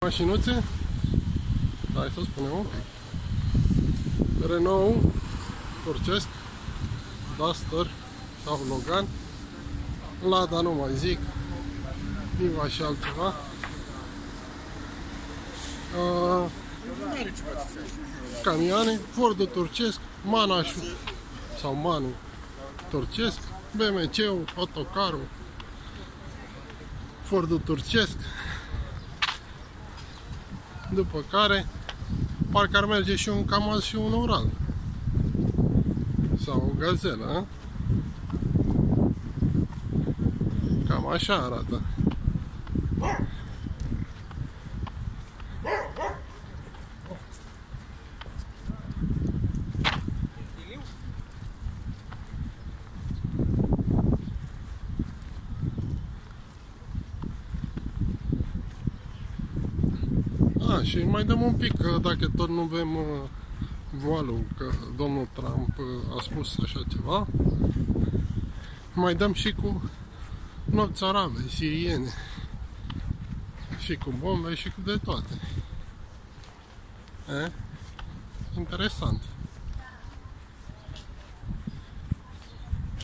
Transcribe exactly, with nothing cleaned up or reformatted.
Mașinuțe? Hai să spunem. Renault turcesc, Duster sau Logan, Lada nu mai zic, Niva și altceva. Uh, camioane, Fordul turcesc, Manașul sau Manu turcesc, B M C-ul, autocarul, Fordul turcesc. După care parcă ar merge și un Kamaz și un Ural sau o gazelă, a? Cam așa arată. A, și mai dăm un pic, dacă tot nu avem uh, voalul, că domnul Trump uh, a spus așa ceva, mai dăm și cu nopți arabe, siriene, și cu bombe și cu de toate. E? Interesant.